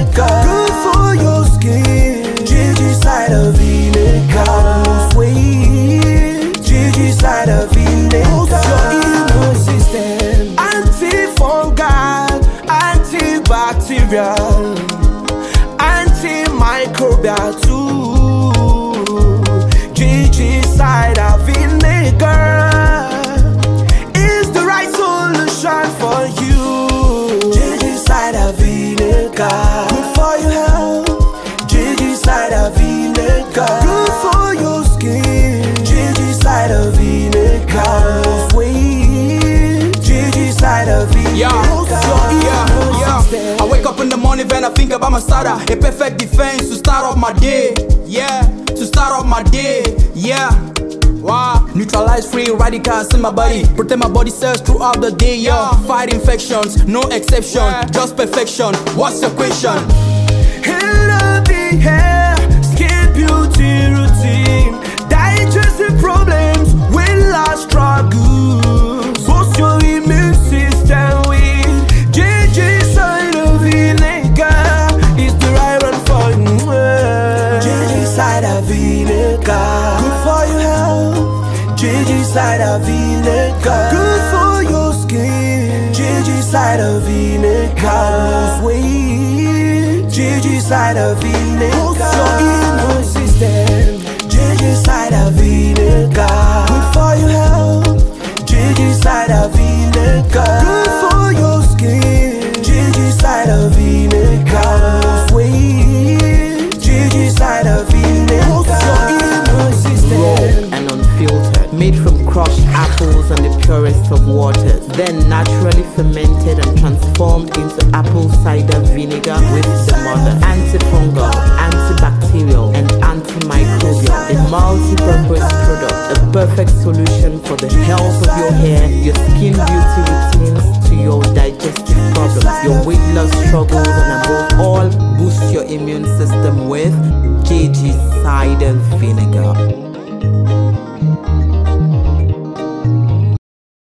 Vinegar. Good for your skin. GG Cider Vinegar. Lose weight. GG Cider Vinegar. Boost your immune system. Antifungal, antibacterial, antimicrobial too. GG Cider Vinegar is the right solution for you. GG Cider Vinegar, good for your health. GG Cider Vinegar, good for your skin. GG Cider Vinegar, lose weight. GG Cider Vinegar. I wake up in the morning when I think about my starter. A perfect defense to start off my day. Yeah, to start off my day. Yeah. Wow. Neutralize free radicals in my body. Protect my body cells throughout the day. Yeah. Fight infections, no exception. Just perfection. What's your question? Healthy hair, skin beauty routine, digestive problems, weight loss struggles. Boost your immune system with GG Cider Vinegar. Is the right one for you. GG Cider Vinegar, good for your health. GG Cider Vinegar, good for your skin. GG Cider Vinegar, lose weight. GG Cider Vinegar, boost your immune system. GG Cider Vinegar, good for your health. GG Cider Vinegar, good for your skin. GG Cider Vinegar, lose weight. GG Cider Vinegar, boost your immune system. Raw and unfiltered, made from crushed apples and the purest of waters, then naturally fermented and transformed into apple cider vinegar with the mother. Antifungal, antibacterial, and antimicrobial. A multi-purpose product, a perfect solution for the health of your hair, your skin beauty routines, to your digestive problems, your weight loss struggles, and above all, boost your immune system with GG Cider Vinegar.